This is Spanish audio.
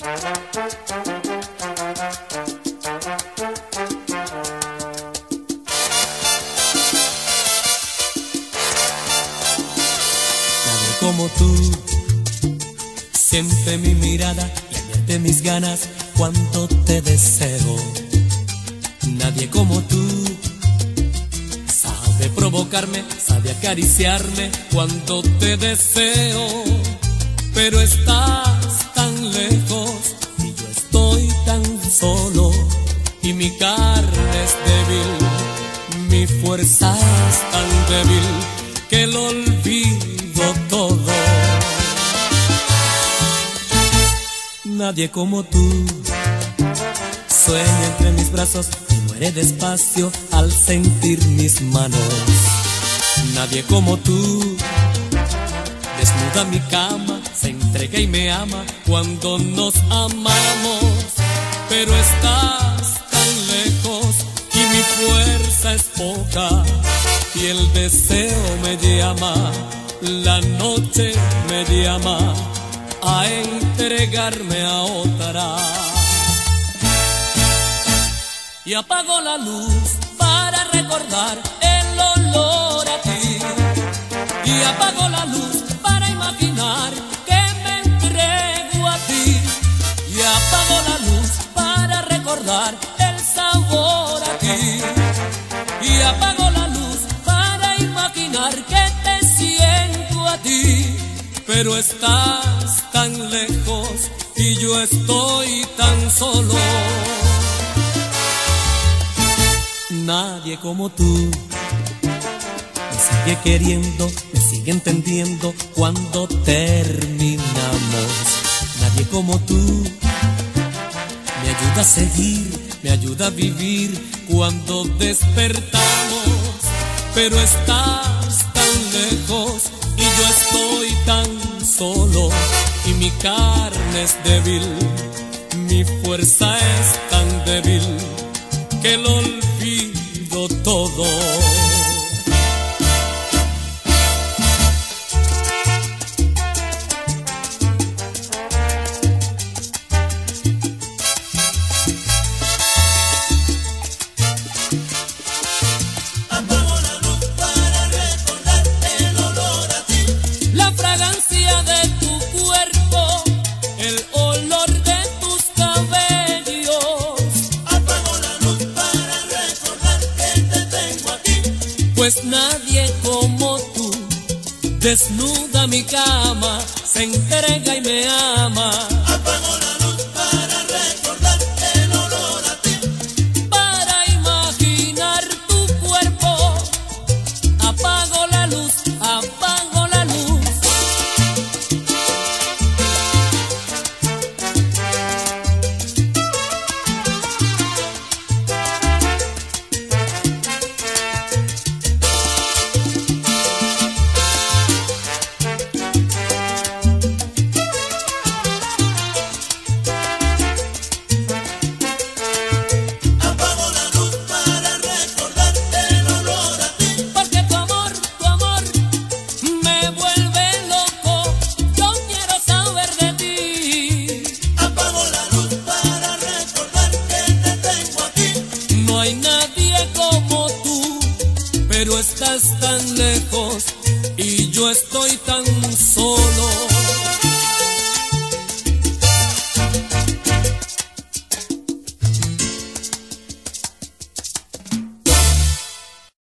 Nadie como tú siente mi mirada y advierte mis ganas cuando te deseo. Nadie como tú sabe provocarme, sabe acariciarme cuando te deseo. Pero estás tan lejos y yo estoy tan solo, y mi carne es débil, mi fuerza es tan débil que lo olvido todo. Nadie como tú sueña entre mis brazos y muere despacio al sentir mis manos. Nadie como tú desnuda mi cama, se entrega y me ama cuando nos amamos. Pero estás tan lejos y mi fuerza es poca, y el deseo me llama, la noche me llama a entregarme a otra. Y apago la luz para recordar el olor a ti, y apago la luz para imaginar que me entrego a ti, y apago la luz para recordar el sabor a ti, y apago la luz para imaginar que te siento a ti. Pero estás tan lejos y yo estoy tan solo. Nadie como tú me sigue queriendo, me sigue entendiendo cuando terminamos. Nadie como tú me ayuda a seguir, me ayuda a vivir cuando despertamos. Pero estás tan lejos y yo estoy tan solo, y mi carne es débil, mi fuerza es tan débil que lo olvido todo. Apago la luz para recordar el olor a ti, La fragancia de tu cuerpo, el olor de tus cabellos. apago la luz para recordar que te tengo aquí. Pues nadie como tú desnuda mi cama, se entrega y me ama. Apago la luz para recordar el olor a ti, Para imaginar tu cuerpo, apago la luz, apago la luz. apago la luz para recordar el olor a ti. Porque tu amor me vuelve loco, yo quiero saber de ti. Apago la luz para recordar que te tengo aquí. No hay nadie como tú, pero estás tan lejos y yo estoy